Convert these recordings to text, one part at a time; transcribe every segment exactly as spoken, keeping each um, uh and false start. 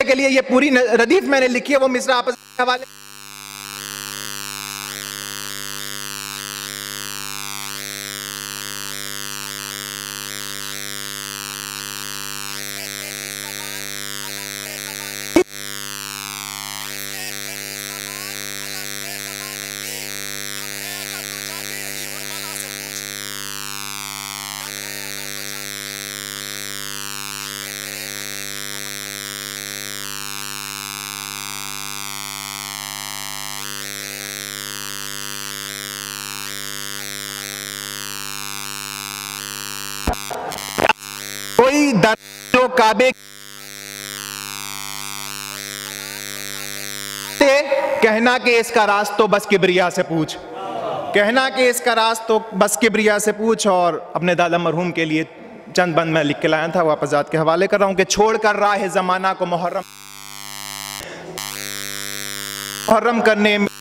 समझने के लिए ये पूरी रदीफ मैंने लिखी है, वो मिसरा आपस के हवाले। कोई दर जो काबे कहना कि इसका राज तो बस किबरिया से पूछ, कहना कि इसका राज तो बस किबरिया से पूछ। और अपने दादा मरहूम के लिए चंद बंद मैं लिख के लाया था, वापस ज़ात के हवाले कर रहा हूँ कि छोड़ कर राह ज़माना को मुहर्रम मुहर्रम करने में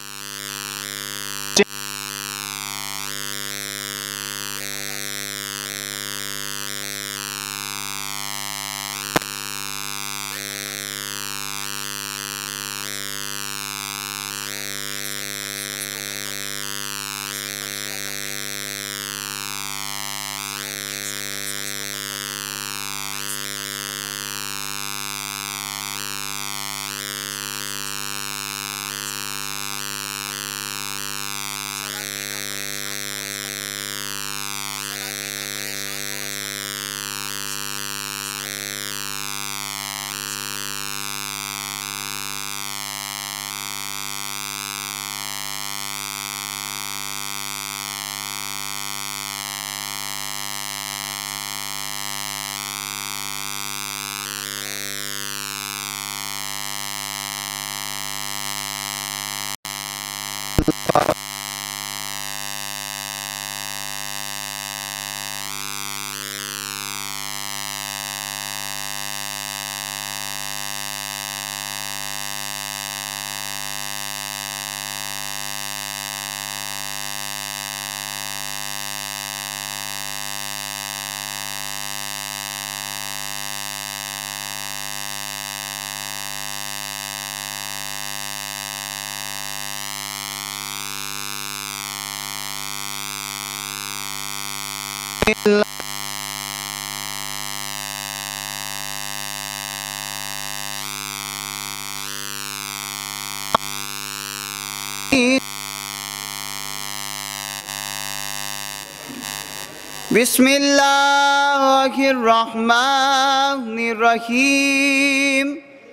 बिस्मिल्लाहिर्रहमानिर्रहीम।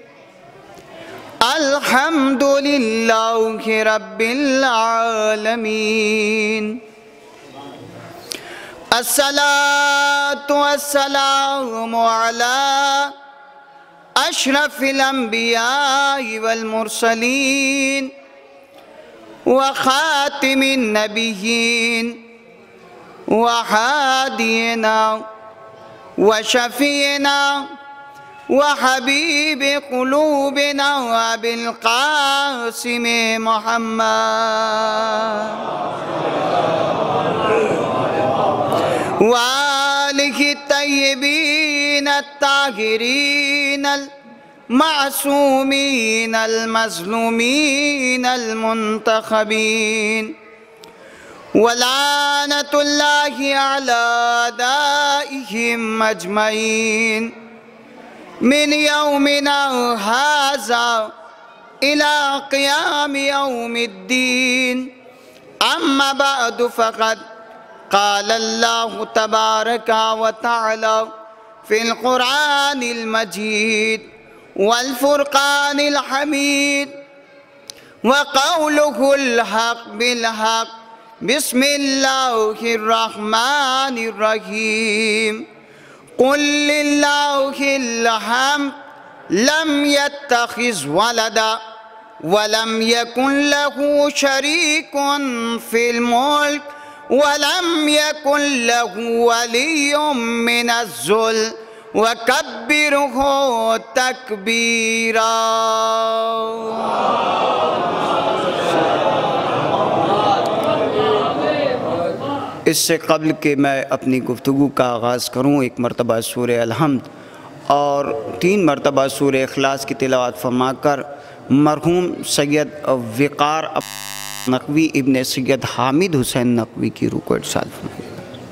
अल्हम्दुलिल्लाहि रब्बिल आलमीन। अस्सलातु वस्सलामु अला अशरफिल अंबिया वल मुरसलीन व खातिमिन नबिय्यीन व हादियना व शफीना व हबीब क़ुलूबिना अबिल क़ासिम मुहम्मद व आलिहि तय्यबीन अत्ताहिरीन अल-मासूमीन अल-मज़लूमीन अल-मुंतखबीन वलानतुल्लाहि अला दाइहिम अजमईन मिन यौमिना हाज़ा इला क़ियाम यौमिद्दीन। अम्मा बअदु फ़क़द क़ाल अल्लाहु तबारक व तआला फ़िल क़ुरआनिल मजीद वल फ़ुरक़ानिल हमीद व क़ौलुहुल हक़ बिल हक़। बिस्मिल्लाहिर्रहमानिर्रहीम। क़ुल लिल्लाहिल हम्द लम यत्तख़िज़ वलदा व लम यकुन लहू शरीकुन फ़िल मुल्क व लम यकुन लहू वलिय्युम मिनज़्ज़ुल्ल व कब्बिरहु तकबीरा। इससे कबल कि मैं अपनी गुफ्तगू का आगाज़ करूँ, एक मरतबा सूरह अल-हम्द और तीन मरतबा सूरह इखलास की तिलावत फरमाकर मरहूम सैयद वक़ार अब्बास नकवी इब्ने सैयद हामिद हुसैन नकवी की रूह को इरसाल फरमाइए।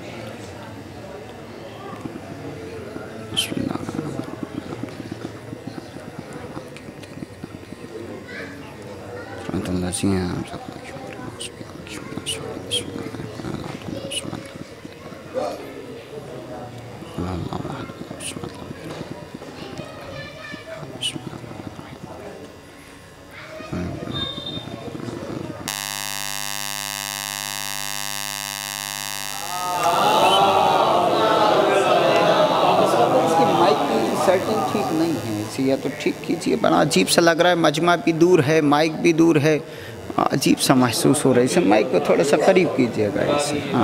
सेटिंग ठीक नहीं है, इसे या तो ठीक कीजिए। बड़ा अजीब सा लग रहा है, मजमा भी दूर है, माइक भी दूर है, अजीब सा महसूस हो रहा है। इसे माइक को थोड़ा सा करीब कीजिएगा, इसे हाँ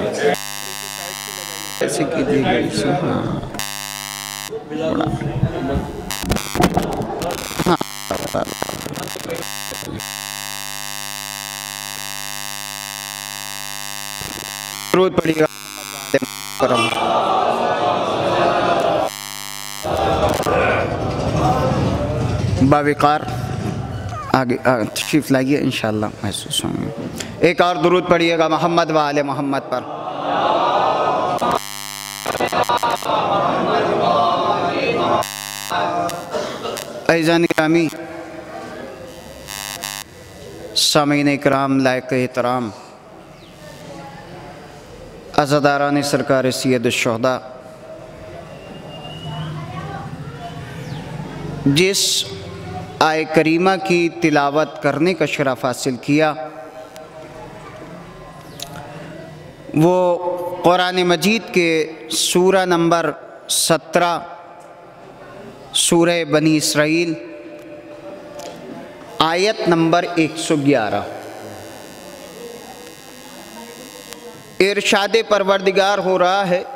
ऐसे कीजिएगा, इसे हाँ बड़ा हाँ जरूरत पड़ेगा। बाविकार आगे तशरीफ़ लाइए, इंशाअल्लाह महसूस होंगे। एक और दुरूद पढ़िएगा मोहम्मद व आले मोहम्मद पर। ऐज़ान इकरामी, सामीन इकराम, लायक एहतराम, अज़ादारान सरकार सैयद शुहदा, जिस आय करीमा की तिलावत करने का शरफ़ हासिल किया, वो कुरान मजीद के सूरा नंबर सत्रह सूरह बनी इसराइल आयत नंबर एक सौ ग्यारह। इरशाद परवरदिगार हो रहा है,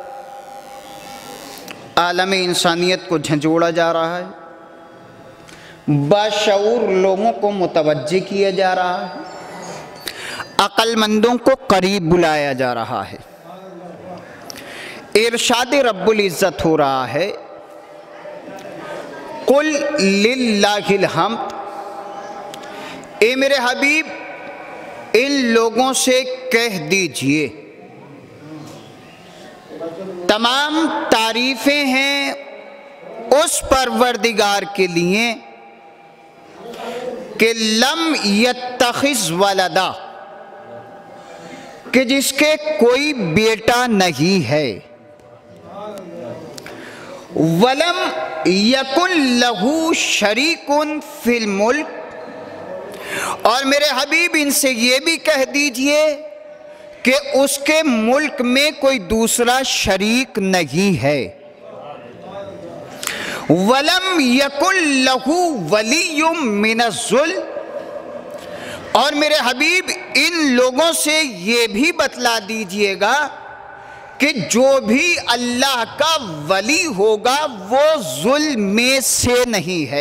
आलम इंसानियत को झंझोड़ा जा रहा है, बाशऊर लोगों को मुतवज्जे किया जा रहा है, अक्लमंदों को करीब बुलाया जा रहा है। इरशाद रब्बुल इज़्ज़त हो रहा है, कुल लिल्लाहिल हम्द, ए मेरे हबीब इन लोगों से कह दीजिए तमाम तारीफ़ें हैं उस परवरदिगार के लिए कि लम यत्तखिज़ वलदा, कि जिसके कोई बेटा नहीं है, वलम यकुन लहू शरीकुन फिल मुल्क, और मेरे हबीब इनसे ये भी कह दीजिए कि उसके मुल्क में कोई दूसरा शरीक नहीं है, वलम यकुल लहू वलियुम मिनज़्ज़ुल्म, और मेरे हबीब इन लोगों से ये भी बतला दीजिएगा कि जो भी अल्लाह का वली होगा वो जुल्म में से नहीं है।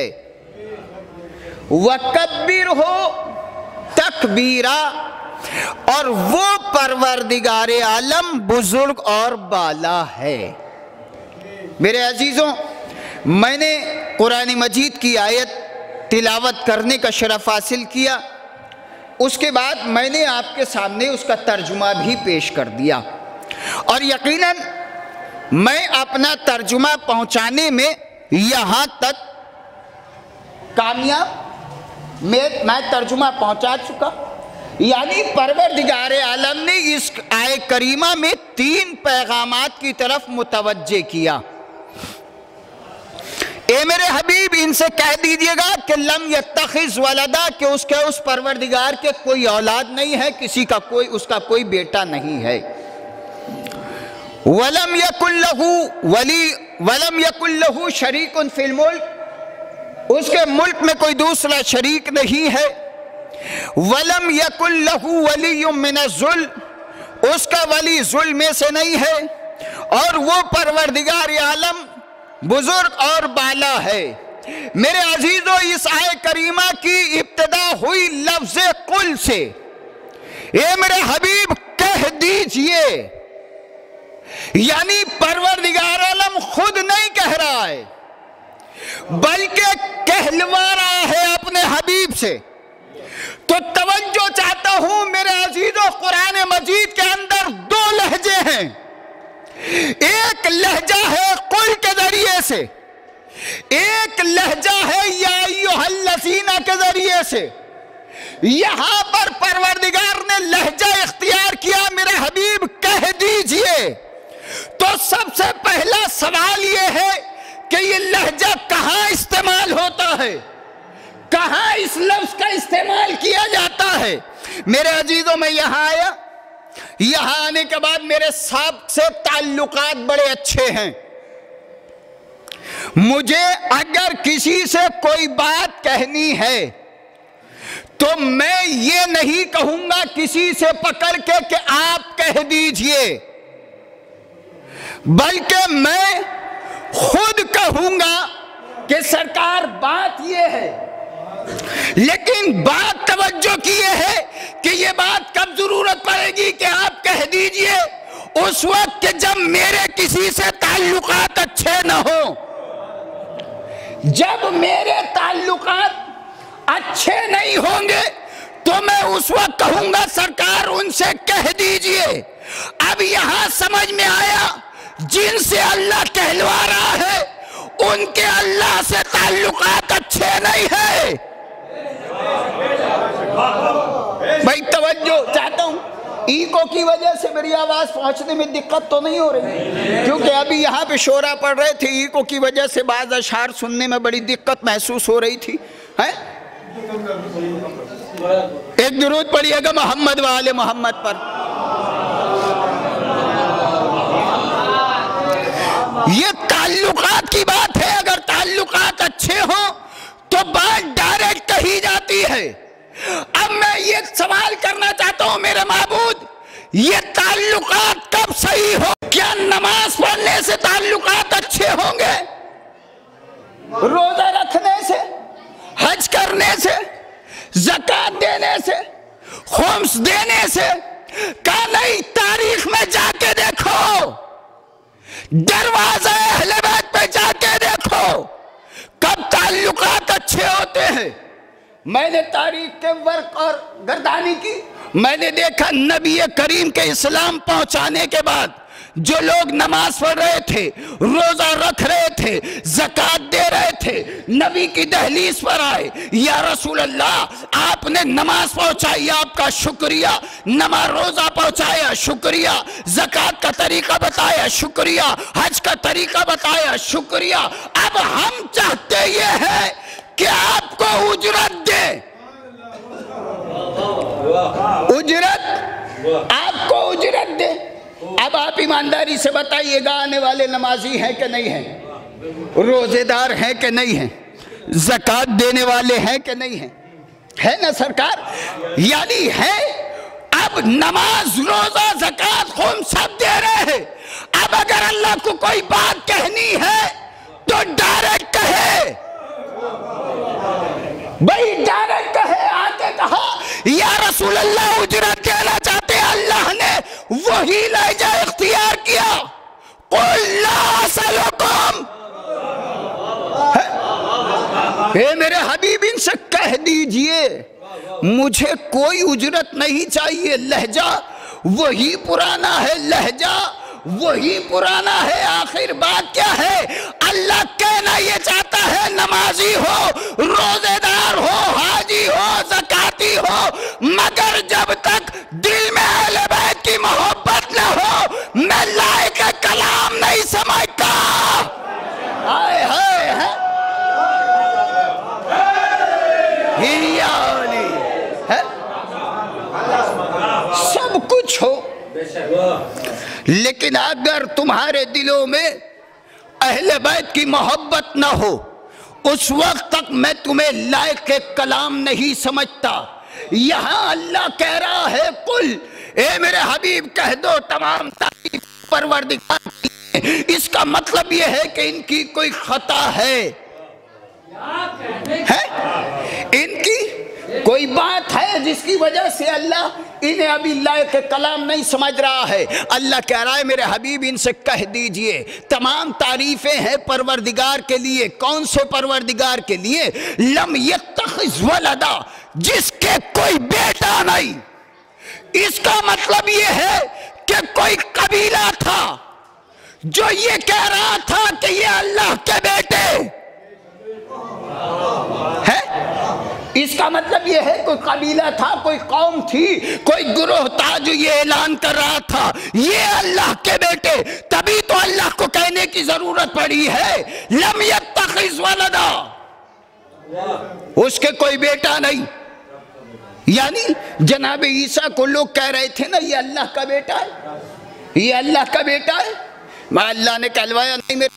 वकब्बिर हो तकबीरा, और वो परवरदिगारे आलम बुजुर्ग और बाला है। मेरे अजीज़ों, मैंने कुरान मजीद की आयत तिलावत करने का शरफ़ हासिल किया, उसके बाद मैंने आपके सामने उसका तर्जुमा भी पेश कर दिया, और यकीनन मैं अपना तर्जुमा पहुंचाने में यहाँ तक कामयाब मैं मैं तर्जुमा पहुंचा चुका। यानी परवरदिगारे आलम ने इस आय करीमा में तीन पैगामात की तरफ मुतवज्जे किया। ए मेरे हबीब इनसे कह दीजिएगा कि लम यत्तखिज़ वलदा, कि उसके उस परवरदिगार के कोई औलाद नहीं है, किसी का कोई उसका कोई बेटा नहीं है। वलम यकुल लहू वली वलम यकुल लहू शरीकुन फिल मुल्क, उसके मुल्क में कोई दूसरा शरीक नहीं है। वलम यकुल लहू वलियुम मिनज़्ज़ुल्म, उसका वली जुल्म में से नहीं है, और वो परवरदिगार आलम बुजुर्ग और बाला है। मेरे अजीजों, इस आय करीमा की इब्तिदा हुई लफ्ज़ कुल से। ये मेरे हबीब कह दीजिए, यानी परवरदिगार आलम खुद नहीं कह रहा है, बल्कि कहलवा रहा है अपने हबीब से। तो तवज्जो चाहता हूं मेरे अजीजों, कुरान मजीद के अंदर दो लहजे हैं। एक लहजा है कुल के जरिए से, एक लहजा है या अय्युहल्लज़ीना के जरिए से। यहां पर परवरदिगार ने लहजा इख्तियार किया, मेरे हबीब कह दीजिए। तो सबसे पहला सवाल यह है कि ये लहजा कहां इस्तेमाल होता है, कहां इस लफ्ज का इस्तेमाल किया जाता है। मेरे अजीजों, में यहां आया, यहां आने के बाद मेरे साहब से ताल्लुकात बड़े अच्छे हैं। मुझे अगर किसी से कोई बात कहनी है तो मैं ये नहीं कहूंगा किसी से पकड़ के कि आप कह दीजिए, बल्कि मैं खुद कहूंगा कि सरकार बात ये है। लेकिन बात तवज्जो की ये है कि ये बात कब जरूरत पड़ेगी कि आप कह दीजिए, उस वक्त कि जब मेरे किसी से ताल्लुकात अच्छे न हो। जब मेरे ताल्लुकात अच्छे नहीं होंगे तो मैं उस वक्त कहूंगा सरकार उनसे कह दीजिए। अब यहां समझ में आया, जिनसे अल्लाह कहलवा रहा है उनके अल्लाह से ताल्लुकात अच्छे नहीं है। भाई तवज्जो चाहता हूं, ईको की वजह से मेरी आवाज पहुंचने में दिक्कत तो नहीं हो रही, क्योंकि अभी यहाँ पे शोरा पड़ रहे थे, ईको की वजह से बाज़ अशार सुनने में बड़ी दिक्कत महसूस हो रही थी। है? एक दुरूद पढ़िएगा मोहम्मद वाले मोहम्मद पर। ये ताल्लुकात की बात है, अगर ताल्लुकात अच्छे हो तो बात डायरेक्ट कही जाती है। अब मैं ये सवाल करना चाहता हूं मेरे माबूद, ये ताल्लुकात कब सही हो? क्या नमाज पढ़ने से ताल्लुकात अच्छे होंगे? रोजा रखने से, हज करने से, ज़कात देने से, खुम्स देने से? का नहीं, तारीख में जाके देखो, दरवाज़े अहले बैत पे जाके देखो कब ताल्लुकात अच्छे होते हैं। मैंने तारीख के वर्क और गर्दानी की, मैंने देखा नबी करीम के इस्लाम पहुंचाने के बाद जो लोग नमाज पढ़ रहे थे, रोजा रख रहे थे, ज़कात दे रहे थे, नबी की दहलीज पर आए, या रसूल अल्लाह आपने नमाज पहुंचाई, आपका शुक्रिया, नमाज रोजा पहुंचाया, शुक्रिया, ज़कात का तरीका बताया, शुक्रिया, हज का तरीका बताया, शुक्रिया। अब हम चाहते ये है कि आपको उजरत दे, उजरत, आपको उजरत दे। अब आप ईमानदारी से बताइएगा, आने वाले नमाजी हैं कि नहीं हैं, रोजेदार हैं कि नहीं हैं, ज़कात देने वाले हैं कि नहीं हैं? है ना सरकार? यानी है। अब नमाज, रोजा, ज़कात, खुम सब दे रहे हैं। अब अगर अल्लाह को कोई बात कहनी है तो डायरेक्ट कहे, भाई डायरेक्ट कहे, आके कहा या रसूल अल्लाह उजरत देना चाहते हैं, अल्लाह ने वही लहजा इख्तियार किया, कुल ला असलुकुम। हे मेरे हबीब, इनसे कह दीजिए मुझे कोई उजरत नहीं चाहिए, लहजा वही पुराना है, लहजा वही पुराना है। आखिर बात क्या है? अल्लाह कहना ये चाहता है, नमाजी हो, रोजेदार हो, हाजी हो, ज़काती हो, मगर जब तक दिल में अहले बैत की मोहब्बत न हो, मैं लायक कलाम नहीं समझता। हाय हाय है, है? सब कुछ हो, लेकिन अगर तुम्हारे दिलों में अहले बैत की मोहब्बत ना हो, उस वक्त तक मैं तुम्हें लायक के कलाम नहीं समझता। यहां अल्लाह कह रहा है, कुल, ए मेरे हबीब कह दो तमाम तारीफ परवरदिगार की। इसका मतलब यह है कि इनकी कोई खता है, है? इनकी कोई बात है जिसकी वजह से अल्लाह इन्हें अभी अल्लाह के कलाम नहीं समझ रहा है। अल्लाह कह रहा है मेरे हबीब इनसे कह दीजिए तमाम तारीफें हैं परवरदिगार के लिए। कौन से परवरदिगार के लिए? लम यत्तखिज़ वलदा, जिसके कोई बेटा नहीं। इसका मतलब ये है कि कोई कबीला था जो ये कह रहा था कि ये अल्लाह के बेटे है। इसका मतलब ये है कोई कबीला था, कोई कौम थी, कोई गुरोह था जो ये ऐलान कर रहा था ये अल्लाह के बेटे। तभी तो अल्लाह को कहने की जरूरत पड़ी है लम यत्तखिज़ वलदा, उसके कोई बेटा नहीं। यानी जनाब ईसा को लोग कह रहे थे ना ये अल्लाह का बेटा है, ये अल्लाह का बेटा है। मैं अल्लाह ने कहलवाया नहीं मेरे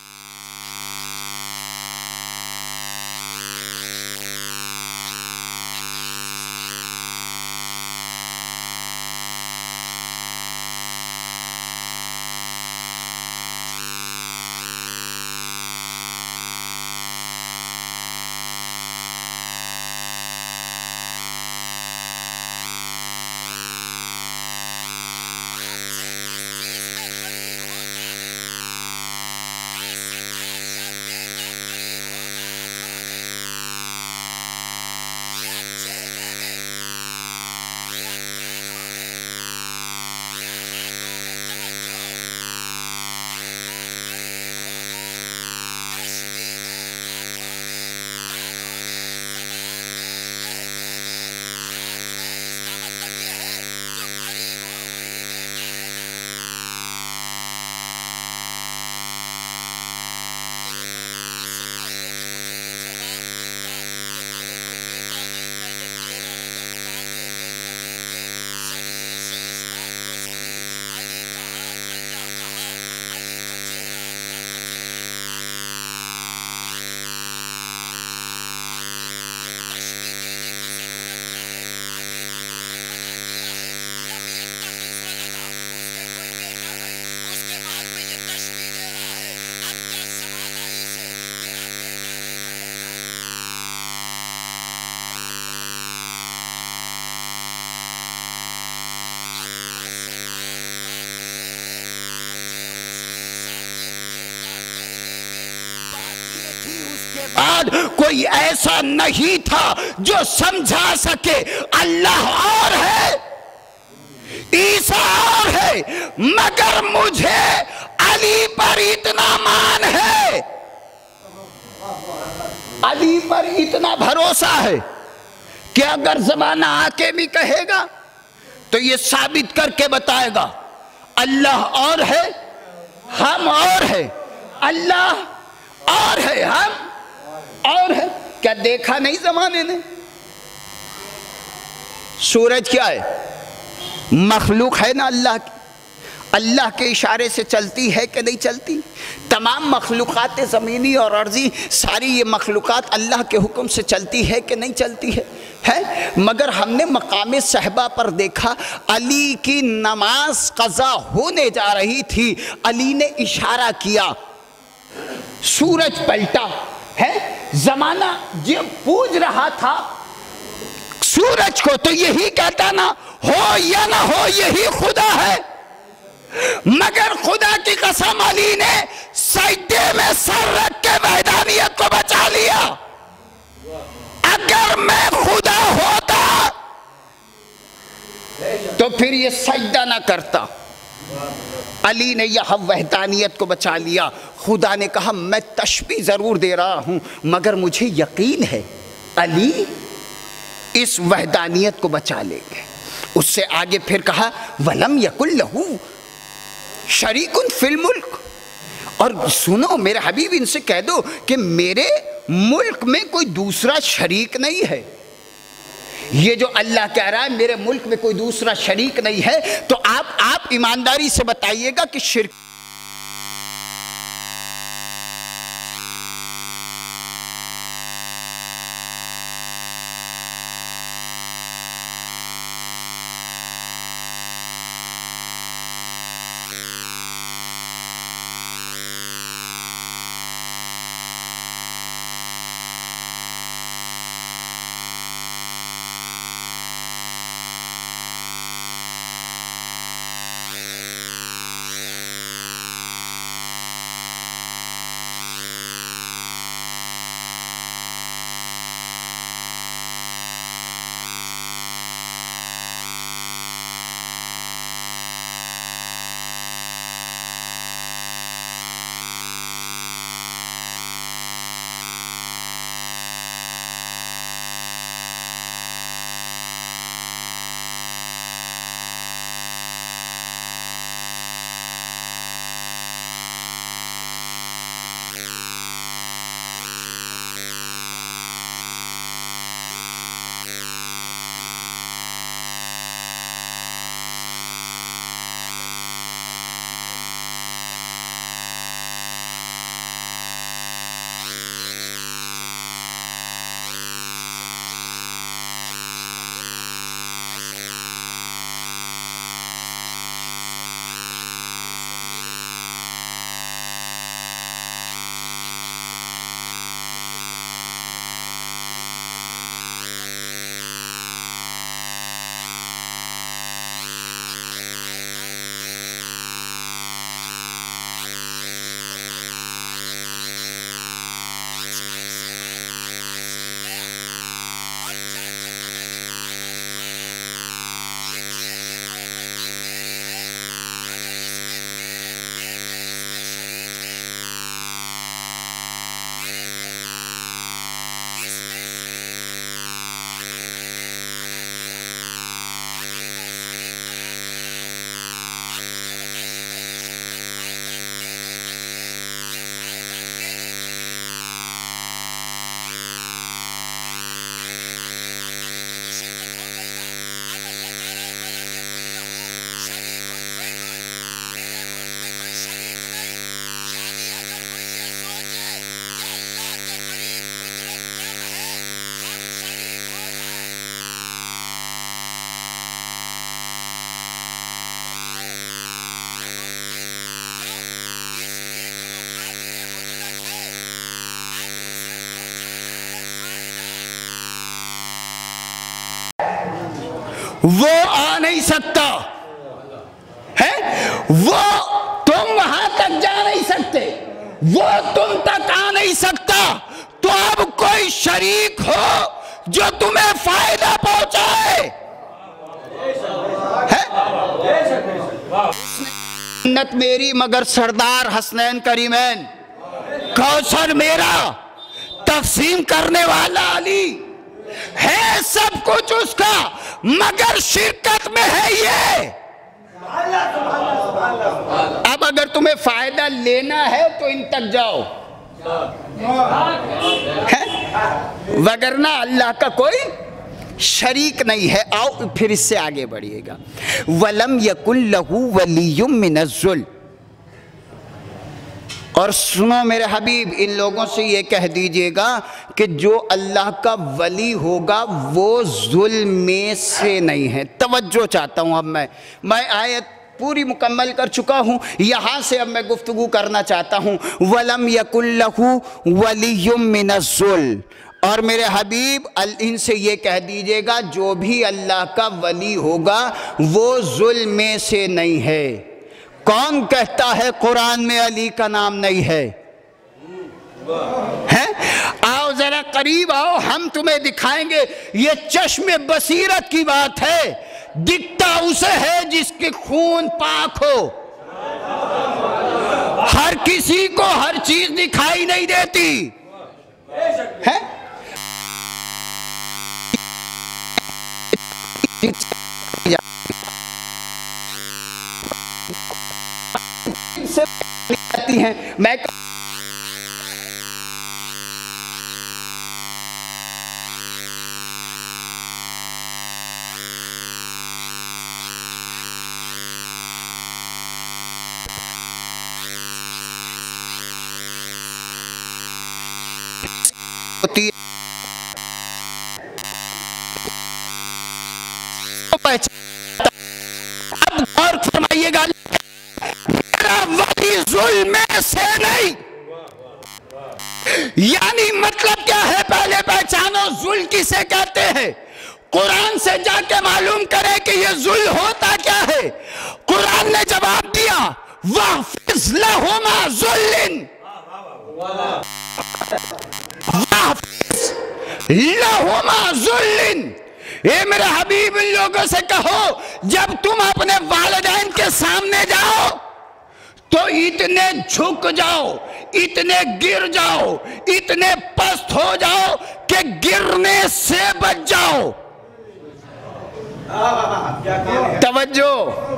बाद कोई ऐसा नहीं था जो समझा सके अल्लाह और है, ईसा और है, मगर मुझे अली पर इतना मान है, अली पर इतना भरोसा है कि अगर जमाना आके भी कहेगा तो ये साबित करके बताएगा अल्लाह और है, हम और है, अल्लाह और है, हम और है। क्या देखा नहीं जमाने ने? सूरज क्या है? मखलूक है ना अल्लाह की, अल्लाह के इशारे से चलती है कि नहीं चलती? तमाम मखलूक़ात ज़मीनी और अर्ज़ी सारी ये मखलूक़ात अल्लाह के हुक्म से चलती है कि नहीं चलती है? है। मगर हमने मकाम सहबा पर देखा अली की नमाज क़ज़ा होने जा रही थी, अली ने इशारा किया, सूरज पलटा है, ज़माना जब पूज रहा था सूरज को तो यही कहता ना हो या ना हो यही खुदा है, मगर खुदा की कसम अली ने सजदे में सर रख के वहदानियत को बचा लिया। अगर मैं खुदा होता तो फिर ये सजदा ना करता। अली ने यह वहदानियत को बचा लिया। खुदा ने कहा मैं तशबीह जरूर दे रहा हूं मगर मुझे यकीन है अली इस वहदानियत को बचा लेंगे। उससे आगे फिर कहा वलम यकुल लहू शरीकुन फिल मुल्क, और सुनो मेरे हबीब इनसे कह दो कि मेरे मुल्क में कोई दूसरा शरीक नहीं है। ये जो अल्लाह कह रहा है मेरे मुल्क में कोई दूसरा शरीक नहीं है, तो आप आप ईमानदारी से बताइएगा कि शिर्क वो आ नहीं सकता है, वो तुम वहां तक जा नहीं सकते, वो तुम तक आ नहीं सकता। तो अब कोई शरीक हो जो तुम्हें फायदा पहुंचाए है? जन्नत मेरी मगर सरदार हसनैन करीमैन, कौसर मेरा, तकसीम करने वाला अली है, सब कुछ उसका, मगर शिरकत में है ये। अब अगर तुम्हें फायदा लेना है तो इन तक जाओ, है? वगरना अल्लाह का कोई शरीक नहीं है। आओ फिर इससे आगे बढ़िएगा। वलम यकुल लहू वलियुम मिनज़्ज़ुल, और सुनो मेरे हबीब, इन लोगों से ये कह दीजिएगा कि जो अल्लाह का वली होगा वो जुल्म में से नहीं है। तवज्जो चाहता हूँ, अब मैं मैं आयत पूरी मुकम्मल कर चुका हूँ, यहाँ से अब मैं गुफ्तगू करना चाहता हूँ। वलम यकुल लहू वलियुम मिनज़्ज़ुल, और मेरे हबीब इनसे ये कह दीजिएगा जो भी अल्लाह का वली होगा वो जुल्म में से नहीं है। कौन कहता है कुरान में अली का नाम नहीं है? हैं? आओ जरा करीब आओ, हम तुम्हें दिखाएंगे। ये चश्मे बसीरत की बात है। दिखता उसे है जिसके खून पाक हो। हर किसी को हर चीज दिखाई नहीं देती है। से आती हैं, मैं होती है अब गौर फरमाइएगा, वली जुल्म में से नहीं। यानी मतलब क्या है? पहले पहचानो जुल्म किसे कहते हैं। कुरान से जाके मालूम करे कि ये जुल्म होता क्या है। कुरान ने जवाब दिया, वहफ़िज़ लहुमा जुल्लिन, वहफ़िज़ लहुमा जुल्लिन। ए मेरे हबीब, इन लोगों से कहो जब तुम अपने वालिदैन के सामने जाओ तो इतने झुक जाओ, इतने गिर जाओ, इतने पस्त हो जाओ कि गिरने से बच जाओ। तवज्जो,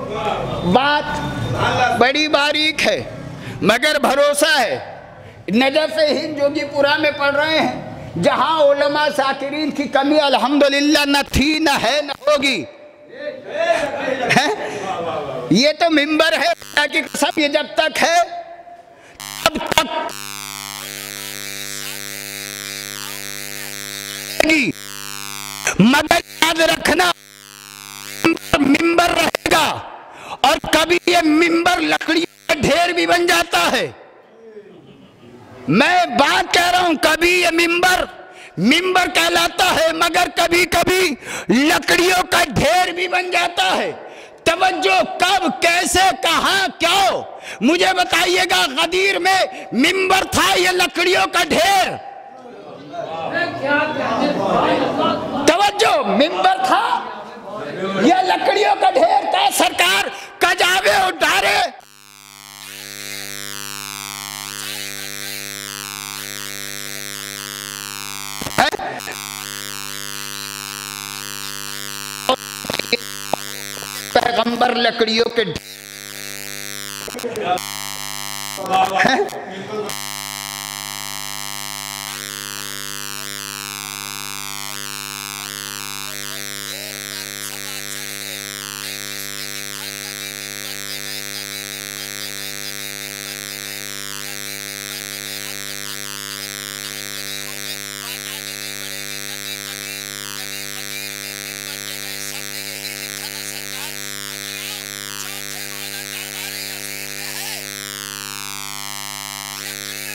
बात बड़ी बारीक है मगर भरोसा है। नजफ हिंद जोगीपुरा में पढ़ रहे हैं, जहां उलमा साकिरीन की कमी अल्हम्दुलिल्लाह न थी, न है, न होगी। है? ये तो मिंबर है कि कसम, ये जब तक है तब तक मगर याद रखना मिंबर रहेगा, और कभी ये मिंबर लकड़ी का ढेर भी बन जाता है। मैं बात कह रहा हूं, कभी ये मिंबर मिंबर कहलाता है मगर कभी कभी लकड़ियों का ढेर भी बन जाता है। तवज्जो, कब, कैसे, कहां, क्यों, मुझे बताइएगा। गदीर में मिंबर था, ये लकड़ियों का ढेर। तवज्जो, मिंबर था, ये लकड़ियों का ढेर था। सरकार कजावे उठारे, पैगंबर लकड़ियों के हैं? लकड़ियों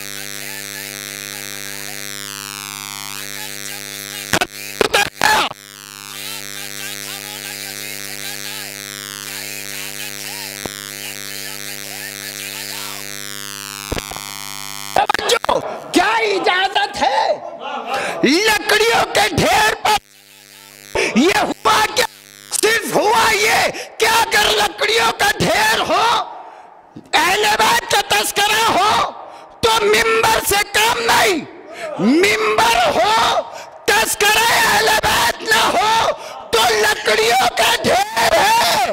लकड़ियों के ढेर पर। ये हुआ क्या? सिर्फ हुआ ये क्या अगर लकड़ियों का ढेर हो, अहले बैत का तस्करा हो, तो मिंबर से कम नहीं। मिंबर हो, तस्करा अहले बैत ना हो, तो लकड़ियों का ढेर है।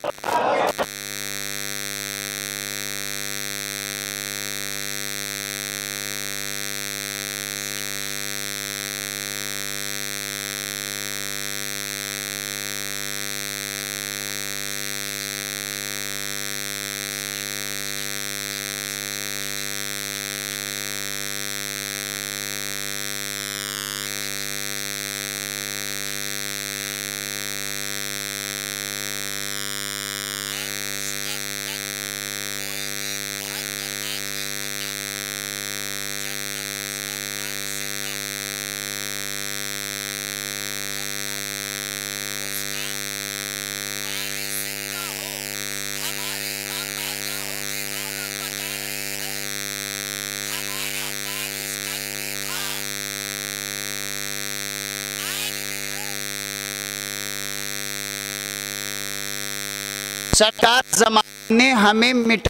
सरकार ज़माने ने हमें मिटा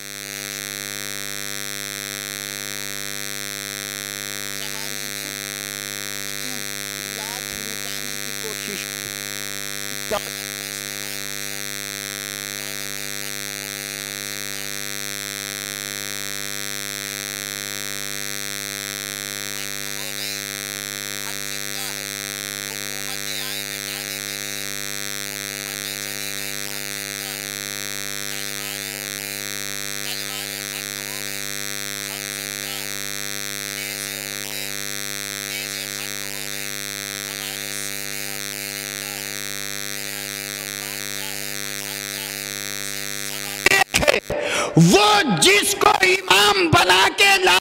ज़माने ने लात मिटाने की कोशिश की। दौलत का इस्तेमाल किया, दौलतें खत्म हो गई, हम जिंदा हैं। खत्म हो गई, हम जिंदा हैं। हुकूमतें आई मिटाने के लिए, हुकूमतें चली गई, हम जिंदा हैं। तलवारें उठी, तलवारें खत्म हो गई, हम जिंदा हैं। नेज़े उठे, नेज़े खत्म हो गई, हमारे सीने अब भी जिंदा हैं। मेरे अली तो बादशाह है, बधाचा है, सिर्फ सबक एक है, वो जिसको इमाम बना के ला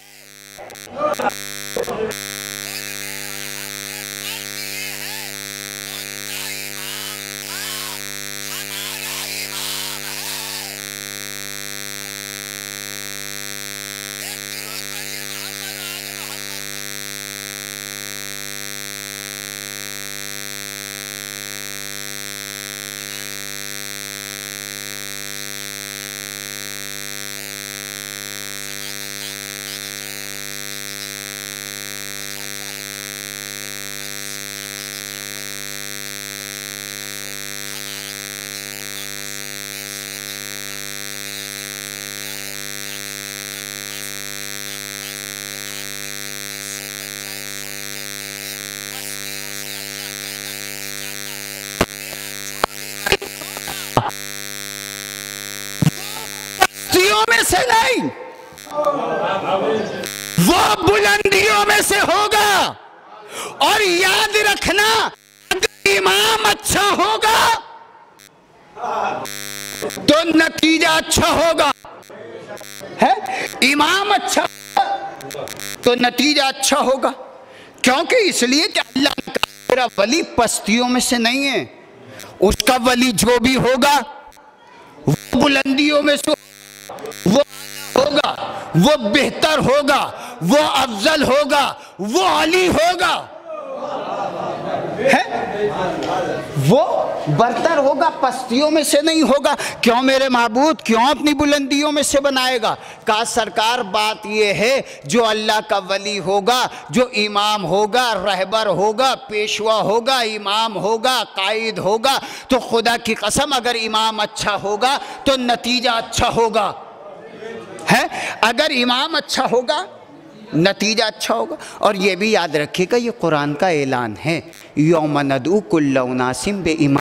में से नहीं, वो बुलंदियों में से होगा। और याद रखना, अगर इमाम अच्छा होगा तो नतीजा अच्छा होगा, है? इमाम अच्छा तो नतीजा अच्छा होगा। क्योंकि इसलिए कि अल्लाह का मेरा वली पस्तियों में से नहीं है। उसका वली जो भी होगा वो बुलंदियों में से वो होगा, वो बेहतर होगा, वो अफजल होगा, वो अली होगा, है? वो बरतर होगा, पस्तियों में से नहीं होगा। क्यों मेरे महबूब, क्यों अपनी बुलंदियों में से बनाएगा? कहा सरकार बात ये है, जो अल्लाह का वली होगा, जो इमाम होगा, रहबर होगा, पेशवा होगा, इमाम होगा, कायद होगा, तो खुदा की कसम अगर इमाम अच्छा होगा तो नतीजा अच्छा होगा, है? अगर इमाम अच्छा होगा नतीजा अच्छा होगा। और ये भी याद रखिएगा, ये कुरान का ऐलान है, यौम नदू कुल्ल उनासिम बे इमाम।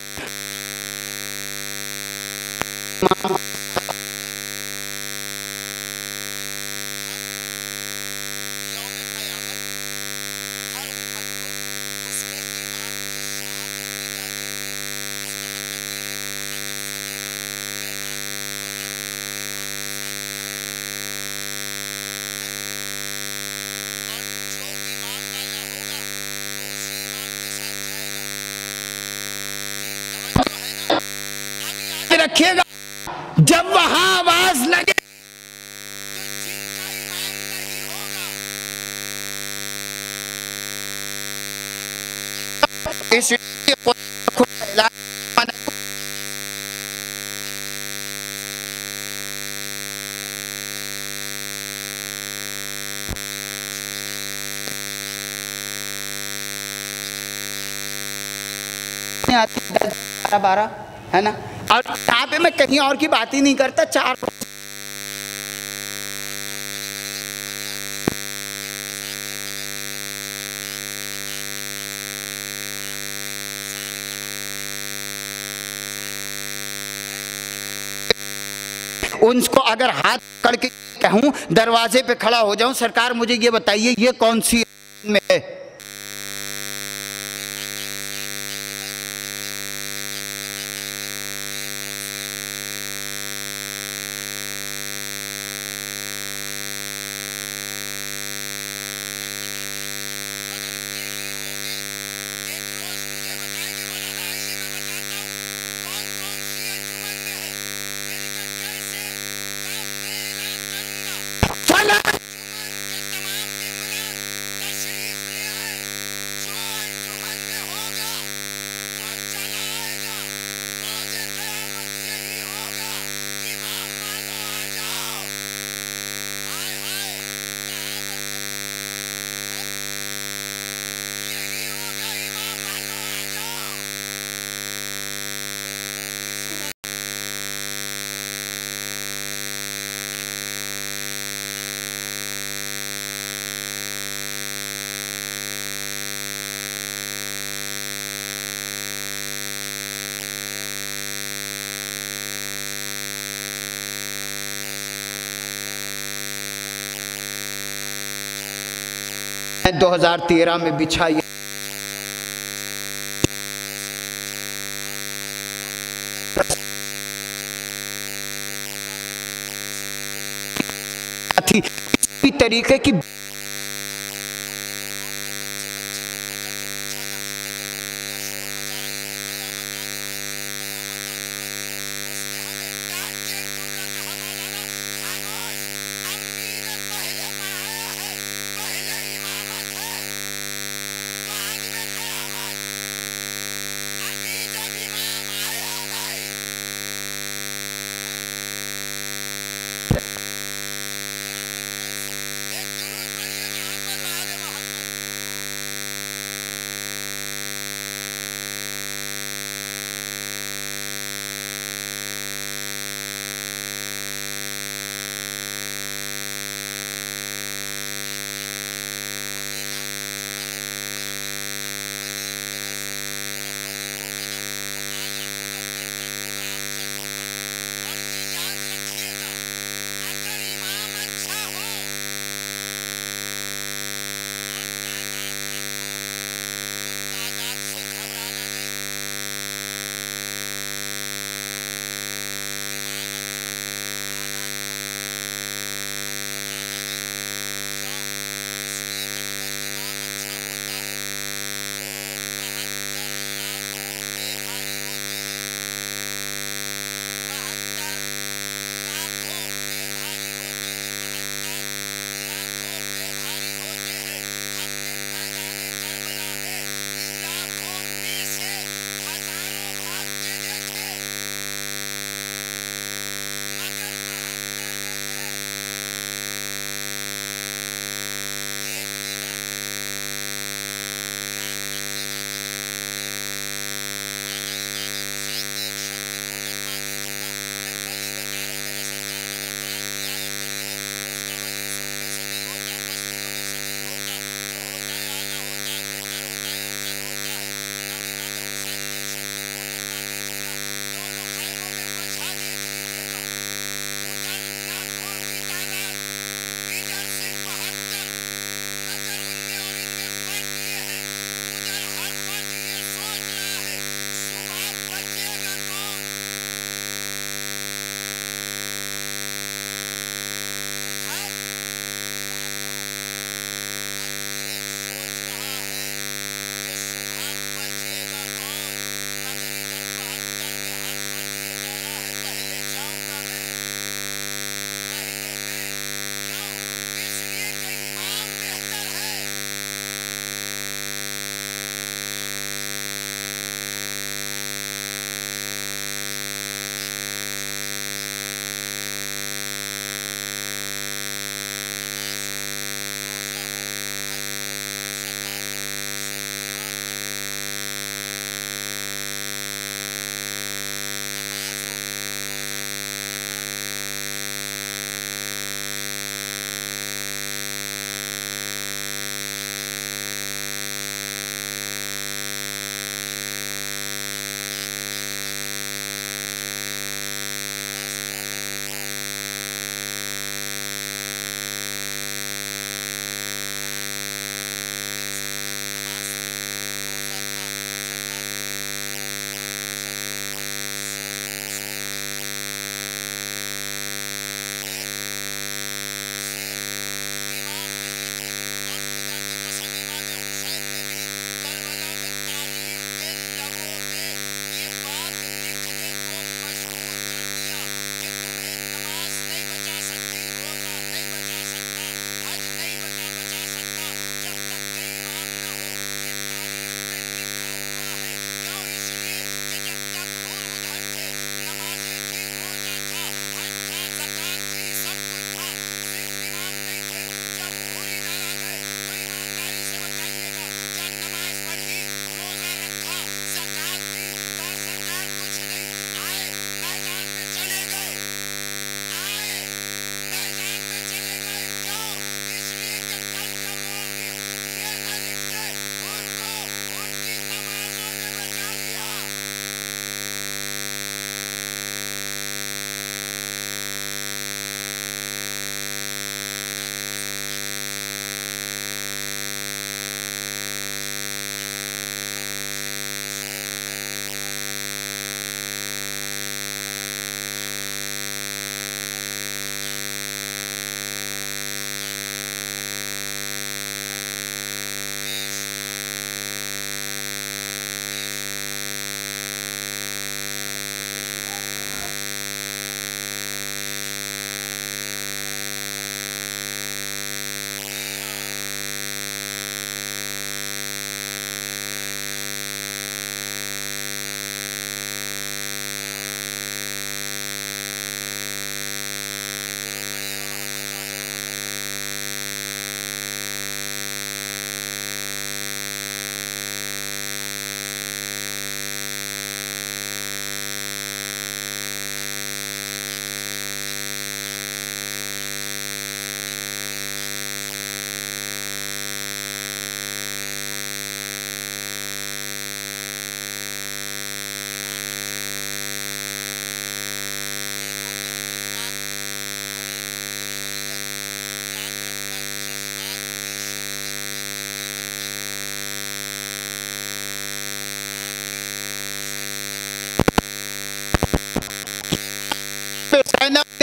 रखिएगा, जब वहां आवाज लगे तो जिनका ईमान नहीं होगा, इसलिए आती दस बारह बारह है ना। और यहाँ पे मैं कहीं और की बात ही नहीं करता, चार उनको अगर हाथ पकड़ के कहूँ, दरवाजे पे खड़ा हो जाऊं, सरकार मुझे ये बताइए ये कौन सी में है? दो हजार तेरह में बिछा ये थी, इसी तरीके की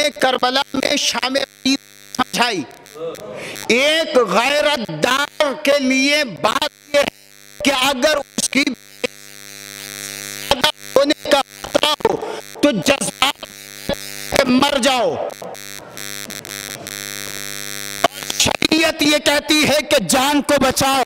ने करबला में शाम समझाई। एक गैरतदार के लिए बात यह है कि अगर उसकी होने का खतरा हो तो जज्बात मर जाओ। शरीयत ये कहती है कि जान को बचाओ।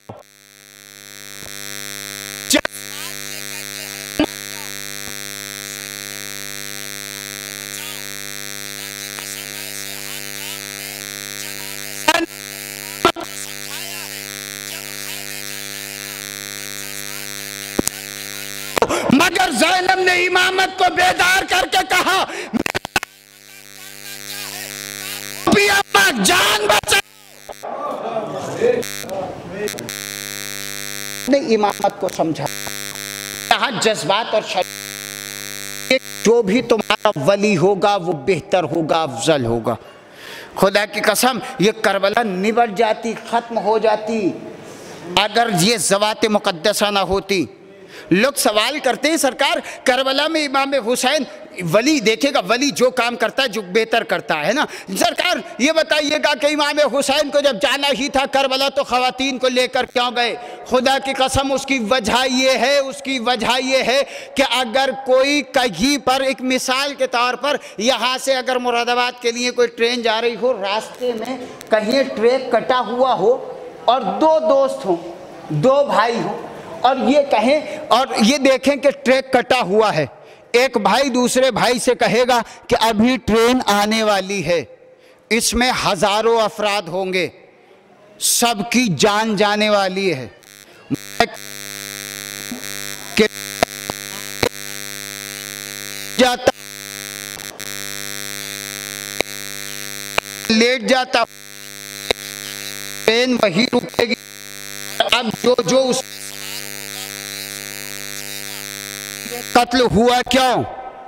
मगर ज़ैनब ने इमामत को बेदार करके कहा, अम्मा जान बचाओ। ने इमामत को समझा। यहाँ जज्बात और शरीयत, जो भी तुम्हारा वली होगा वो बेहतर होगा, अफजल होगा। खुदा की कसम ये करबला निबट जाती, खत्म हो जाती अगर ये ज़वात मुक़द्दसा ना होती। लोग सवाल करते हैं सरकार करबला में इमाम हुसैन वली, देखेगा वली जो काम करता है जो बेहतर करता है ना। सरकार ये बताइएगा कि इमाम हुसैन को जब जाना ही था करबला तो ख़वातीन को लेकर क्यों गए? खुदा की कसम उसकी वजह ये है, उसकी वजह ये है कि अगर कोई कहीं पर, एक मिसाल के तौर पर यहाँ से अगर मुरादाबाद के लिए कोई ट्रेन जा रही हो, रास्ते में कहीं ट्रैक कटा हुआ हो और दो दोस्त हों, दो भाई हों और ये कहें और ये देखें कि ट्रैक कटा हुआ है, एक भाई दूसरे भाई से कहेगा कि अभी ट्रेन आने वाली है, इसमें हजारों अफराद होंगे, सबकी जान जाने वाली है, जाता लेट जाता, ट्रेन वही रुकेगी। अब जो जो उस कत्ल हुआ क्यों,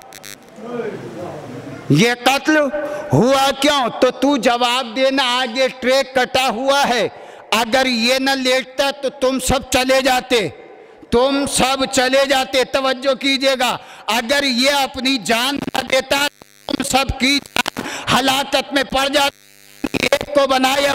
ये कत्ल हुआ क्यों, तो तू जवाब देना। आगे ट्रैक कटा हुआ है, अगर ये न लेटता तो तुम सब चले जाते, तुम सब चले जाते। तवज्जो कीजिएगा, अगर ये अपनी जान न देता तुम सब की जान हलाकत में पड़ जाती। एक को बनाया,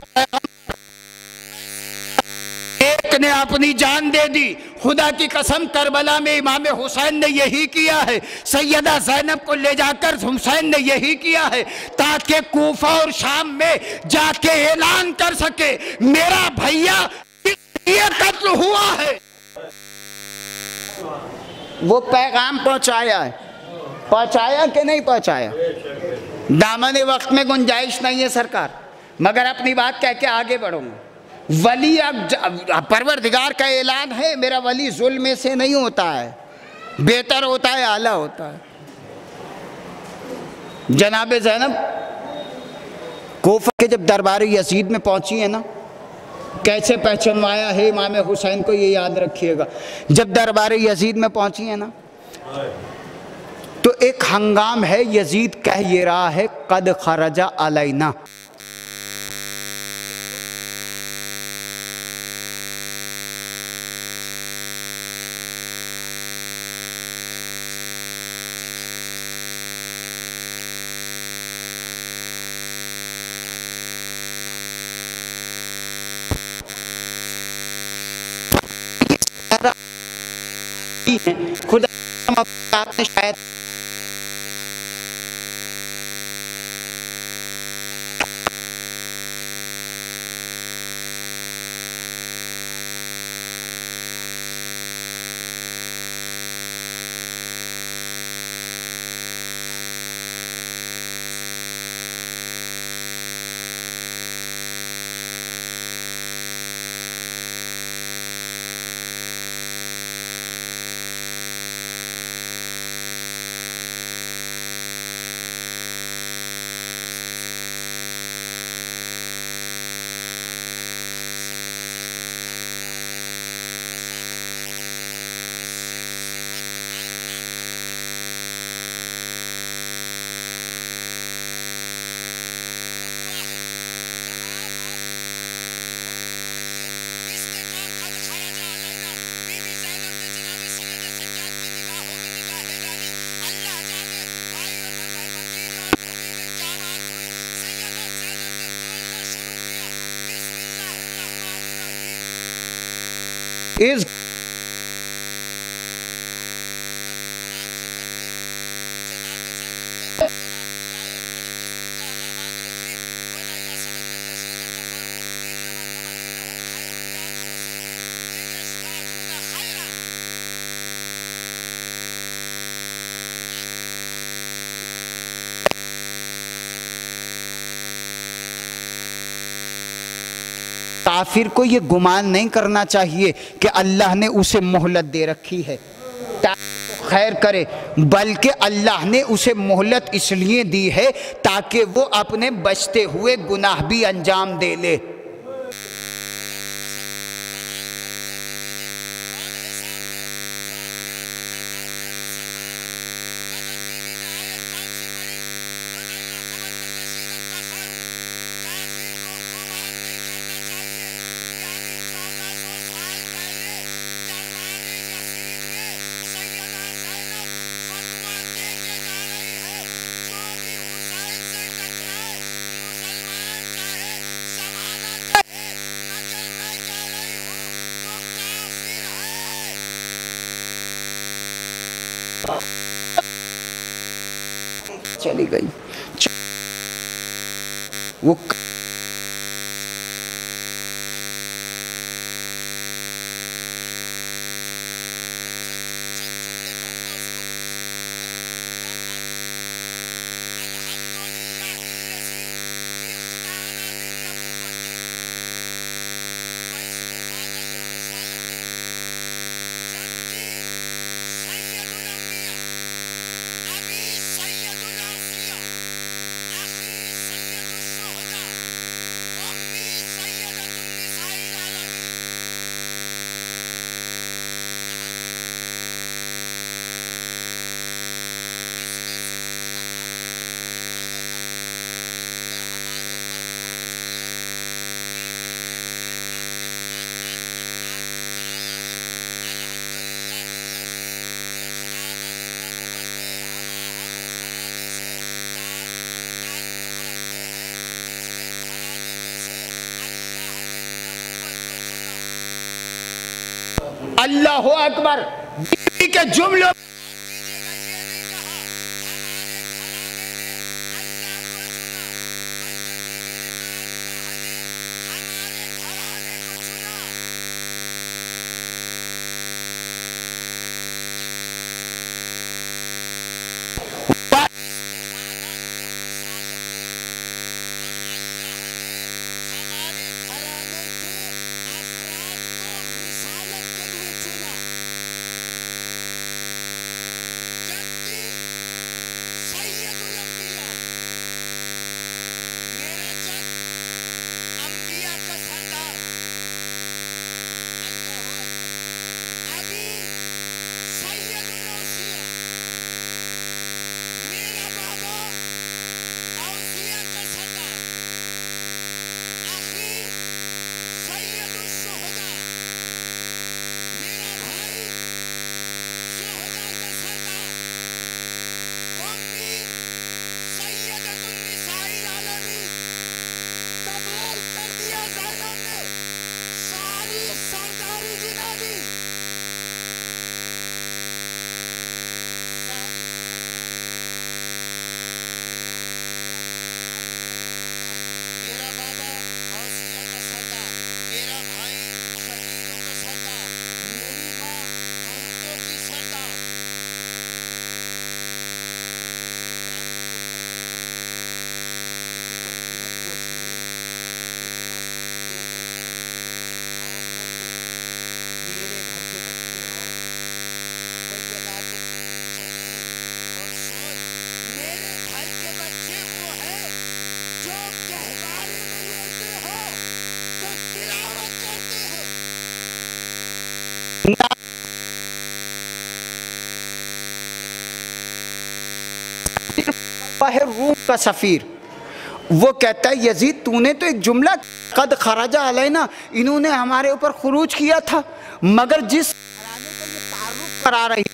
एक ने अपनी जान दे दी। खुदा की कसम करबला में इमाम हुसैन ने यही किया है, सैयदा ज़ैनब को ले जाकर हुसैन ने यही किया है ताकि कूफा और शाम में जाके ऐलान कर सके मेरा भैया ये कत्ल हुआ है। वो पैगाम पहुंचाया है, पहुंचाया कि नहीं पहुंचाया? दामन वक्त में गुंजाइश नहीं है सरकार, मगर अपनी बात कह के आगे बढ़ूंगा। वली अब परवरदिगार का ऐलान है, मेरा वली जुल्म में से नहीं होता है, बेहतर होता है, आला होता है। जनाब ज़ैनब कोफा के जब दरबार यजीद में पहुंची है ना, कैसे पहचानवाया है इमाम हुसैन को, ये याद रखिएगा। जब दरबार यजीद में पहुंची है ना तो एक हंगाम है, यजीद कह ये रहा है कद खरजा अलैना, खुदा आपने शायद इस काफिर को ये गुमान नहीं करना चाहिए कि अल्लाह ने उसे मोहलत दे रखी है ताकि खैर करे, बल्कि अल्लाह ने उसे मोहलत इसलिए दी है ताकि वो अपने बचते हुए गुनाह भी अंजाम दे ले। चली गई वो अल्लाह अकबर बीवी के जुमलों है रूम का सफीर, वो कहता है यजीद तूने तो एक जुमला कद खराजा अलैना, इन्होंने हमारे ऊपर खुरूज किया था, मगर जिस घराने को ये तारुफ करा रही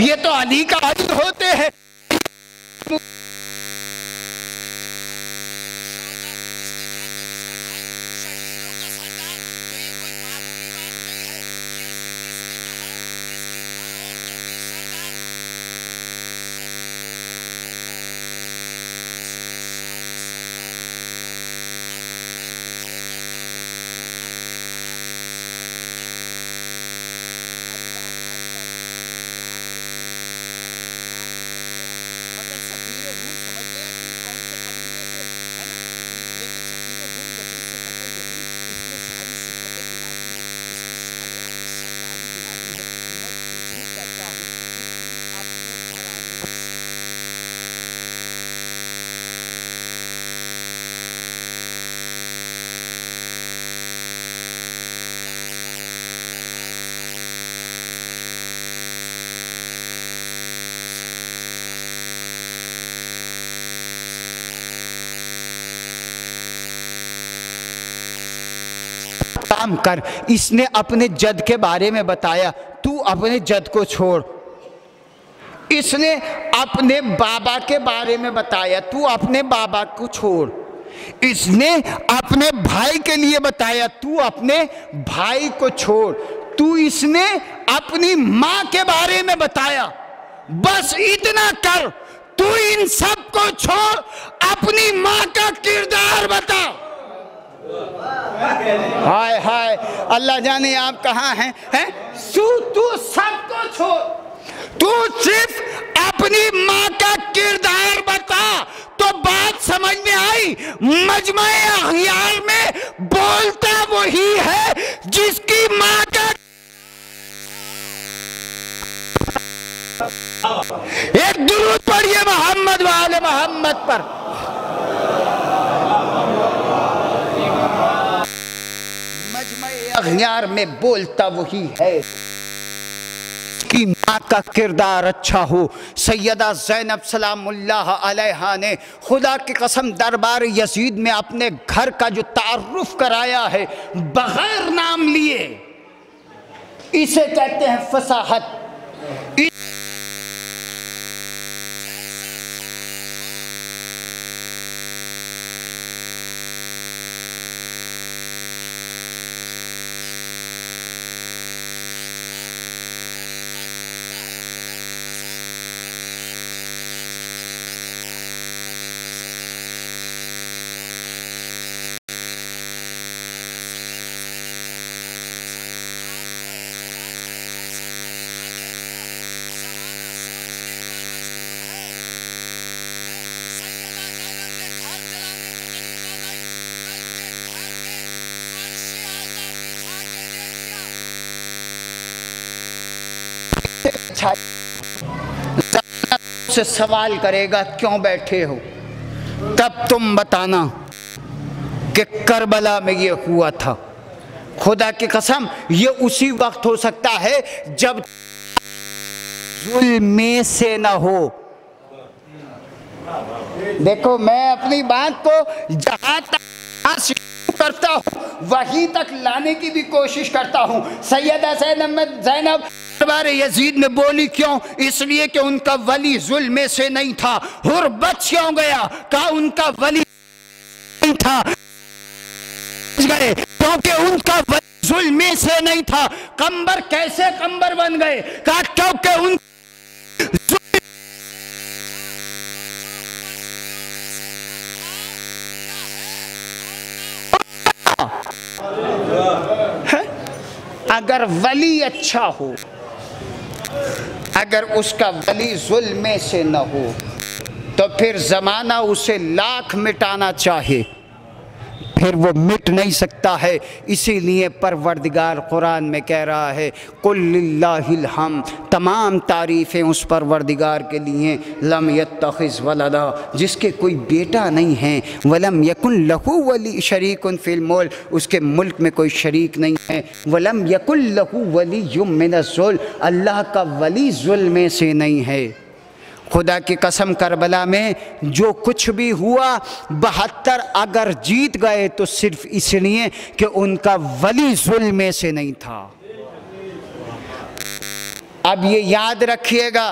ये तो अली का अली होते हैं। काम कर। इसने अपने जद के बारे में बताया, तू अपने जद को छोड़। इसने अपने बाबा के बारे में बताया, तू अपने बाबा को छोड़। इसने अपने भाई के लिए बताया, तू अपने भाई को छोड़। तू इसने अपनी माँ के बारे में बताया, बस इतना कर। तू इन सब को छोड़, अपनी माँ का किरदार बता। हाय हाय, अल्लाह जाने आप कहाँ हैं, हैं? तू तू सबको छोड़, तू सिर्फ अपनी माँ का किरदार बता। तो बात समझ में आई। मजमे अखियार में बोलता वही है जिसकी माँ का। एक दुरूद पढ़िए मोहम्मद वाले मोहम्मद पर। मजमे अखियार में बोलता वही है कि माँ का किरदार अच्छा हो। सैयदा ज़ैनब सलामुल्लाह अलैहा ने खुदा की कसम दरबार यजीद में अपने घर का जो तारुफ कराया है बगैर नाम लिए, इसे कहते हैं फसाहत। से सवाल करेगा क्यों बैठे हो, तब तुम बताना कि करबला में ये हुआ था। खुदा की कसम ये उसी वक्त हो सकता है जब जुल्म में से ना हो। देखो मैं अपनी बात को जहां तक करता हूं वहीं तक लाने की भी कोशिश करता हूं। सैयदा ज़ैनब दरबार यजीद में बोली क्यों? इसलिए कि उनका वली जुल्म में से नहीं था। हुर बच क्यों गया? कहा उनका वली नहीं था, गए क्योंकि उनका वली जुल्म में से नहीं था। कंबर कैसे कंबर बन गए? कहा क्योंकि उन अगर वली अच्छा हो, अगर उसका वली जुल्म में से न हो, तो फिर ज़माना उसे लाख मिटाना चाहे फिर वो मिट नहीं सकता है। इसीलिए परवरदिगार कुरान में कह रहा है कुल लिल्लाहिल हम्द, तमाम तारीफ़ें उस परवरदिगार के लिए, लम यत्तखिज़ वलदा, जिसके कोई बेटा नहीं है, वलम यकुन लहू वली शरीकुन फिल मुल्क, उसके मुल्क में कोई शरीक नहीं है, वलम यकुन लहू वलियुम मिनज़्ज़ुल्म, अल्लाह का वली जुल्म में से नहीं है। खुदा की कसम करबला में जो कुछ भी हुआ, बहत्तर अगर जीत गए तो सिर्फ इसलिए कि उनका वली जुल्म में से नहीं था। अब ये याद रखिएगा,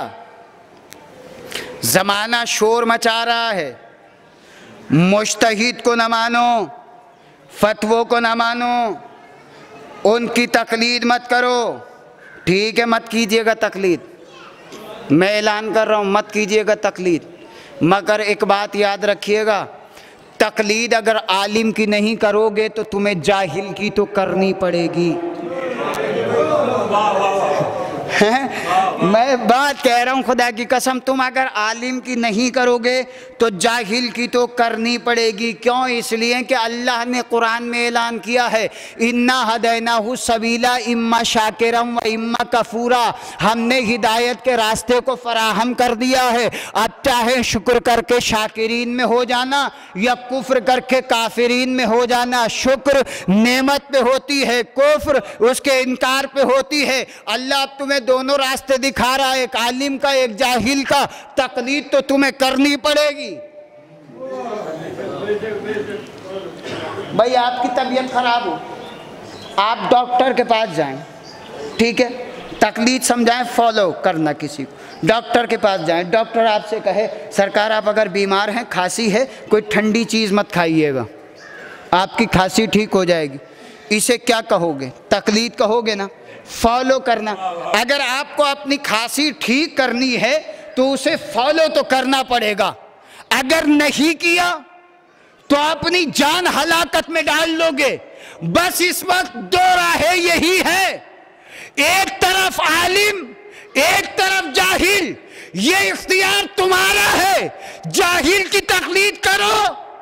ज़माना शोर मचा रहा है, मुज्तहिद को न मानो, फतवों को न मानो, उनकी तकलीद मत करो। ठीक है, मत कीजिएगा तकलीद, मैं ऐलान कर रहा हूँ, मत कीजिएगा तकलीद, मगर एक बात याद रखिएगा, तकलीद अगर आलिम की नहीं करोगे तो तुम्हें जाहिल की तो करनी पड़ेगी। मैं बात कह रहा हूँ खुदा की कसम, तुम अगर आलिम की नहीं करोगे तो जाहिल की तो करनी पड़ेगी। क्यों? इसलिए कि अल्लाह ने कुरान में ऐलान किया है, इन्ना हदैनाहु सबीला इम्मा शाकिरम व इम्मा कफूरा, हमने हिदायत के रास्ते को फराहम कर दिया है। अब चाहे शुक्र करके शाकिरीन में हो जाना या कुफ्र करके काफिरीन में हो जाना। शुक्र नेमत पे होती है, कुफ्र उसके इनकार पे होती है। अल्लाह अब तुम्हें दोनों रास्ते दिखा रहा है, एक आलिम का एक जाहिल का। तकलीद तो तुम्हें करनी पड़ेगी। भाई आपकी तबीयत खराब हो, आप डॉक्टर के पास जाएं, ठीक है, तकलीद समझाएं, फॉलो करना किसी को। डॉक्टर के पास जाएं, डॉक्टर आपसे कहे सरकार आप अगर बीमार हैं, खांसी है, कोई ठंडी चीज़ मत खाइएगा, आपकी खांसी ठीक हो जाएगी। इसे क्या कहोगे? तकलीद कहोगे ना, फॉलो करना। अगर आपको अपनी खांसी ठीक करनी है तो उसे फॉलो तो करना पड़ेगा। अगर नहीं किया तो अपनी जान हलाकत में डाल लोगे। बस इस वक्त दो राहें यही है, एक तरफ आलिम, एक तरफ जाहिल। ये इख्तियार तुम्हारा है, जाहिल की तकलीद करो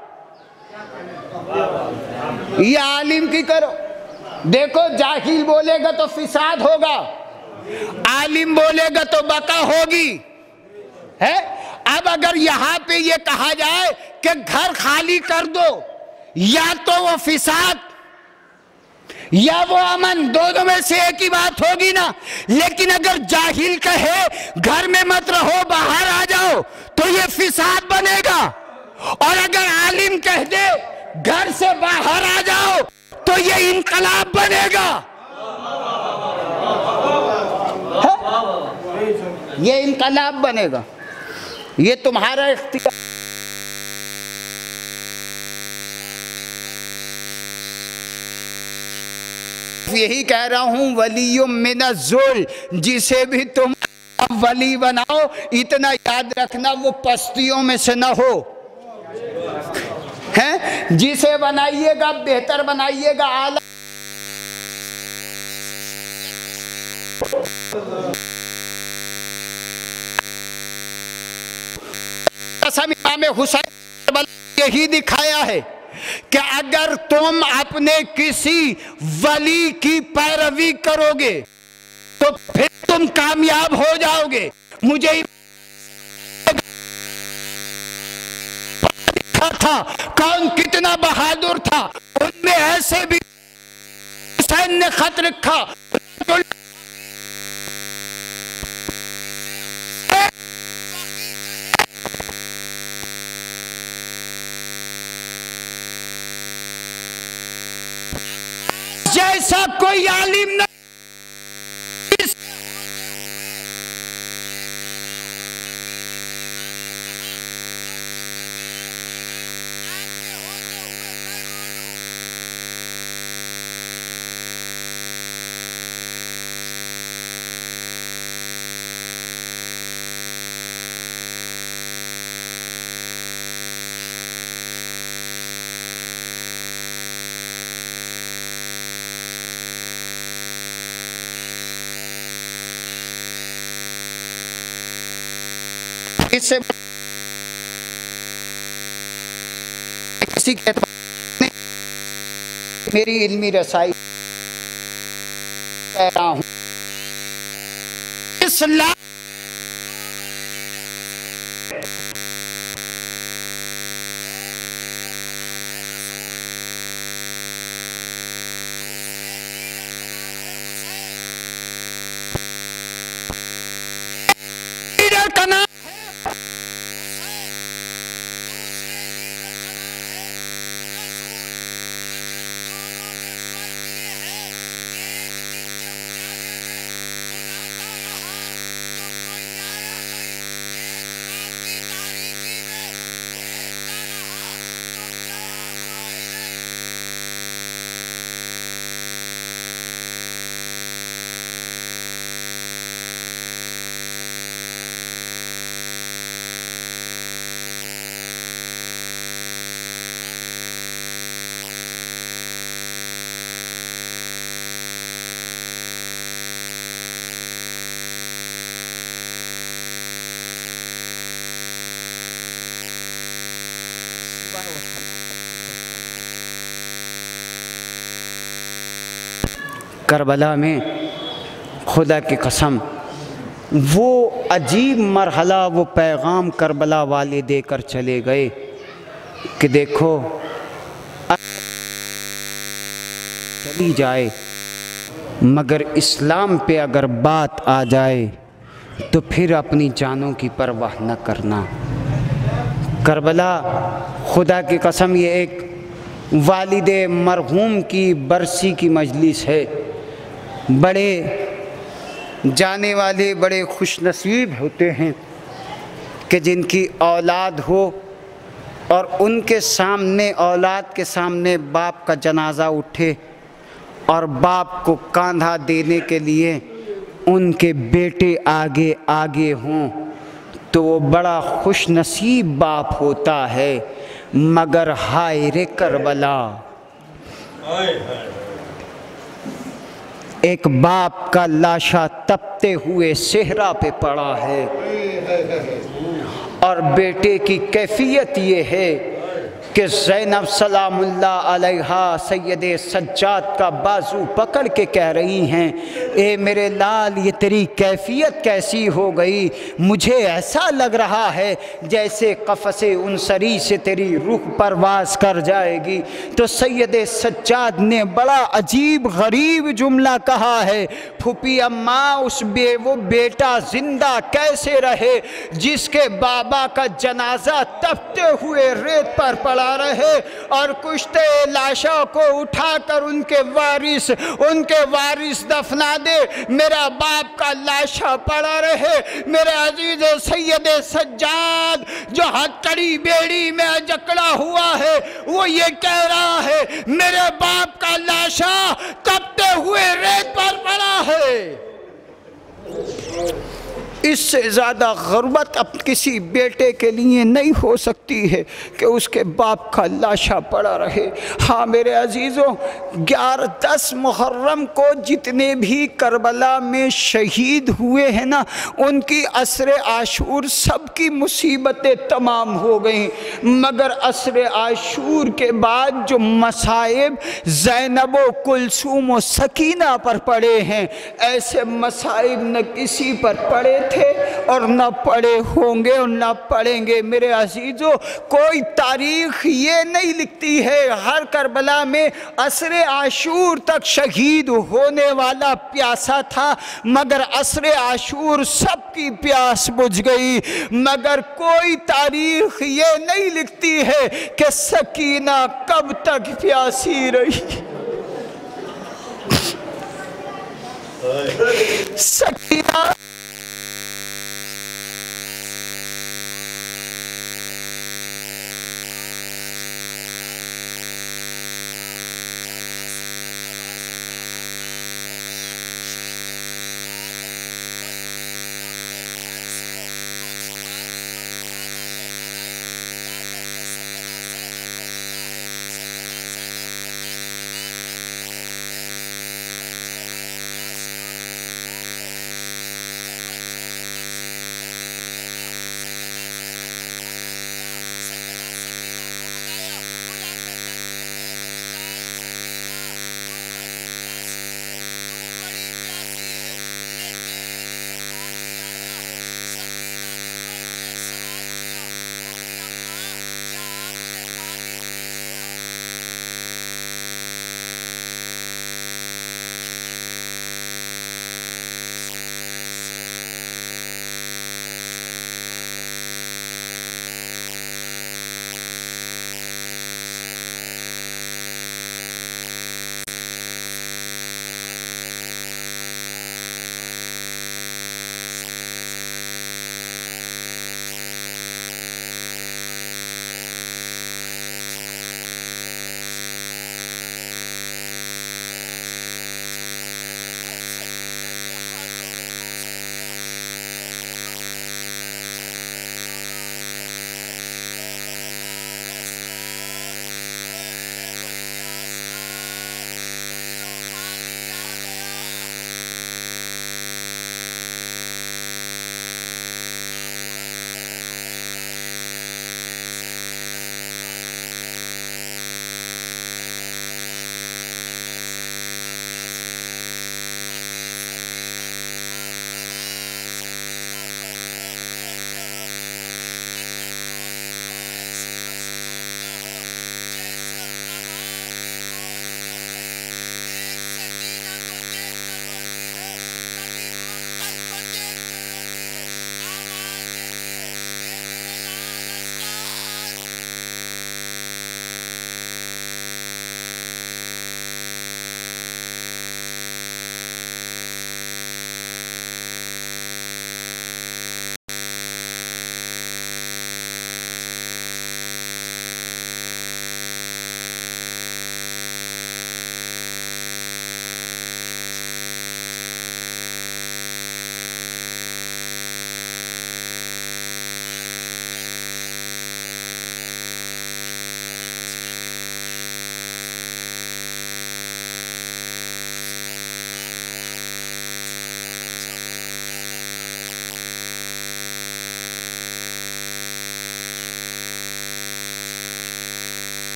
या आलिम की करो। देखो, जाहिल बोलेगा तो फिसाद होगा, आलिम बोलेगा तो बका होगी, है। अब अगर यहां पे ये कहा जाए कि घर खाली कर दो, या तो वो फिसाद या वो अमन, दोनों में से एक ही बात होगी ना। लेकिन अगर जाहिल कहे घर में मत रहो, बाहर आ जाओ, तो ये फिसाद बनेगा। और अगर आलिम कह दे घर से बाहर आ जाओ, तो ये इनकलाब बनेगा। है? ये इनकलाब बनेगा। ये तुम्हारा इख्तियार। यही कह रहा हूं, वलियुम मिनज़्ज़ुल, जिसे भी तुम वली बनाओ, इतना याद रखना वो पस्तियों में से ना हो, हैं? जिसे बनाइएगा बेहतर बनाइएगा, आला। इमाम हुसैन यही दिखाया है कि अगर तुम अपने किसी वली की पैरवी करोगे तो फिर तुम कामयाब हो जाओगे। मुझे था कौन कितना बहादुर था, उनमें ऐसे भी हुसैन ने खत लिखा, जैसा कोई आलिम नहीं, इससे किसी के मेरी इल्मी रसाई कह रहा हूं, इस्लाम लीडर का नाम करबला में खुदा की कसम वो अजीब मरहला, वो पैगाम करबला वाले देकर चले गए कि देखो चली जाए मगर इस्लाम पे अगर बात आ जाए तो फिर अपनी जानों की परवाह न करना। करबला खुदा की कसम ये एक वालिदे मरहूम की बरसी की मजलिस है। बड़े जाने वाले बड़े खुशनसीब होते हैं कि जिनकी औलाद हो और उनके सामने, औलाद के सामने बाप का जनाजा उठे और बाप को कांधा देने के लिए उनके बेटे आगे आगे हों तो वो बड़ा खुशनसीब बाप होता है। मगर हाय रे करबला, एक बाप का लाशा तपते हुए सेहरा पे पड़ा है और बेटे की कैफियत ये है कि ज़ैनब सलामुल्लाह अलैहा सैयद सज्जाद का बाजू पकड़ के कह रही हैं, ए मेरे लाल ये तेरी कैफियत कैसी हो गई, मुझे ऐसा लग रहा है जैसे कफ़से उनसरी से तेरी रूह परवास कर जाएगी। तो सैयद सज्जाद ने बड़ा अजीब गरीब जुमला कहा है, फूफी अम्मा उस बे वो बेटा ज़िंदा कैसे रहे जिसके बाबा का जनाजा तपते हुए रेत पर पड़ा रहे और कुश्ते लाशों को उठाकर उनके वारिस उनके वारिस दफना दे, मेरा बाप का लाशा पड़ा रहे। मेरे अजीज सैयद सज्जाद जो हथकड़ी बेड़ी में जकड़ा हुआ है वो ये कह रहा है मेरे बाप का लाशा तपते हुए रेत पर पड़ा है। इससे ज़्यादा गुर्बत अब किसी बेटे के लिए नहीं हो सकती है कि उसके बाप का लाशा पड़ा रहे। हाँ मेरे अजीज़ों, ग्यारह दस मुहर्रम को जितने भी करबला में शहीद हुए हैं ना, उनकी असर आशूर सबकी मुसीबतें तमाम हो गई। मगर असर आशूर के बाद जो मसाइब ज़ैनब व कुलसूम व सकीना पर पड़े हैं, ऐसे मसाइब न किसी पर पड़े थे और न पड़े होंगे और न पड़ेंगे। मेरे अजीजों, कोई तारीख ये नहीं लिखती है हर करबला में असरे आशूर तक शहीद होने वाला प्यासा था, मगर असरे आशूर सबकी प्यास बुझ गई। मगर कोई तारीख ये नहीं लिखती है कि सकीना कब तक प्यासी रही। सकीना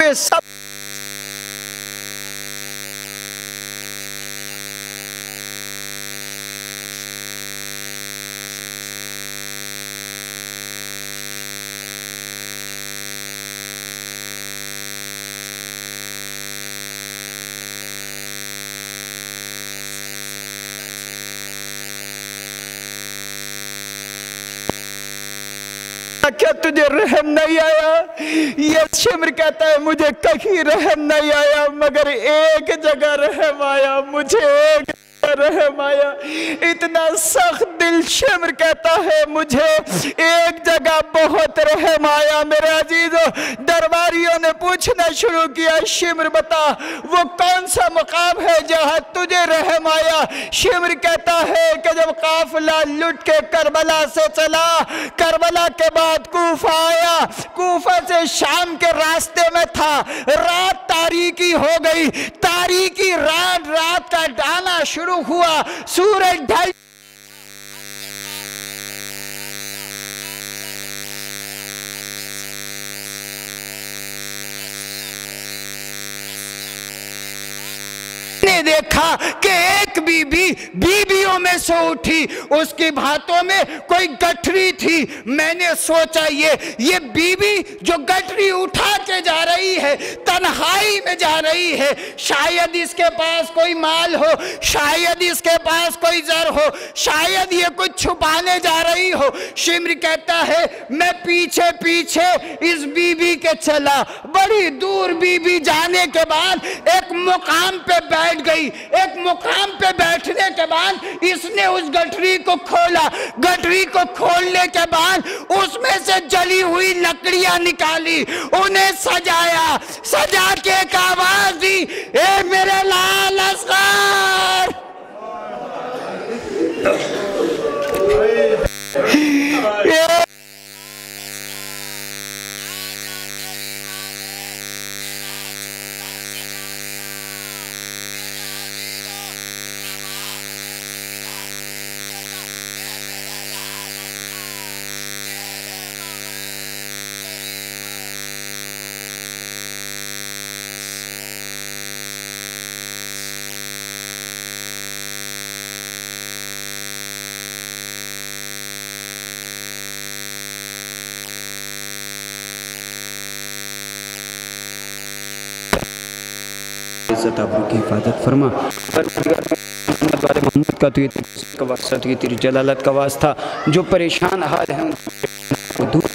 पे सब क्या तुझे रहम नहीं आया? ये शिमर कहता है मुझे कहीं रहम नहीं आया, मगर एक जगह रहम आया, मुझे एक रहम आया। इतना सख्त दिल शिमर कहता है मुझे एक जगह बहुत रहम आया। मेरे अजीजों, दरबारियों ने पूछना शुरू किया, शिमर बता वो कौन सा मुकाम है जहां तुझे रहम आया? शिमर कहता है कि जब काफिला लुट के करबला से चला, करबला के बाद कूफा आया, कूफा से शाम के रास्ते में था, रात तारीकी हो गई, तारीकी रात रात का डाना शुरू हुआ, सूरज ढल ने देखा कि एक बीबी बीबियों में से उठी, उसकी हाथों में कोई गठरी थी। मैंने सोचा ये ये बीबी जो गठरी उठा के जा रही है, तन्हाई में जा रही है, शायद इसके पास कोई माल हो, शायद इसके पास कोई जर हो, शायद ये कुछ छुपाने जा रही हो। शिमर कहता है मैं पीछे पीछे इस बीबी के चला, बड़ी दूर बीबी जाने के बाद एक मुकाम पे बैठ गई। एक मुकाम पे बैठने के बाद इसने उस गठरी को खोला, गठरी को खोलने के बाद उसमें से जली हुई लकड़ियां निकाली, उन्हें सजाया, सजा के एक आवाज दी, ए मेरे लाल असगर। की हिफाजत फरमा। मोहम्मद का तो ये का वास्ता, तो ये तेरी जलालत का वास्ता, जो परेशान हाल है उनको दूर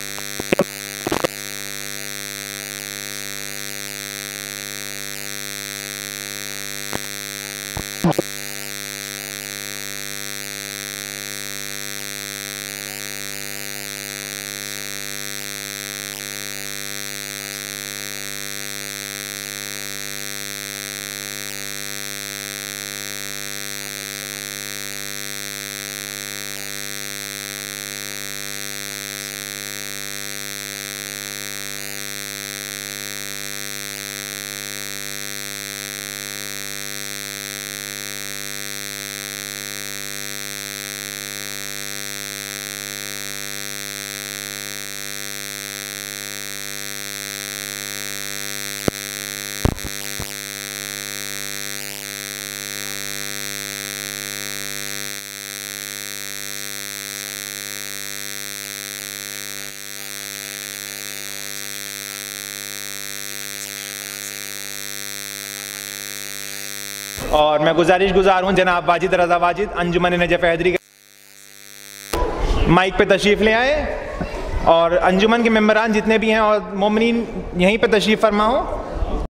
और मैं गुजारिश गुजार हूँ जनाब वाजिद रजा वाजिद अंजुमन नजफ हैदरी के माइक पे तशरीफ़ ले आए और अंजुमन के मेंबरान जितने भी हैं और मोमिनीन यहीं पे तशरीफ़ फरमा हो।